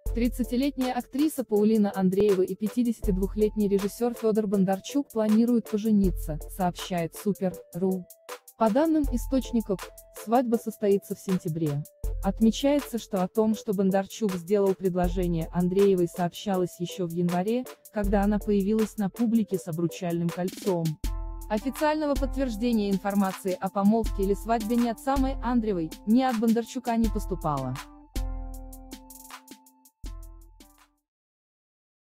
30-летняя актриса Паулина Андреева и 52-летний режиссер Федор Бондарчук планируют пожениться, сообщает Супер.ру. По данным источников, свадьба состоится в сентябре. Отмечается, что о том, что Бондарчук сделал предложение Андреевой, сообщалось еще в январе, когда она появилась на публике с обручальным кольцом. Официального подтверждения информации о помолвке или свадьбе ни от самой Андреевой, ни от Бондарчука не поступало.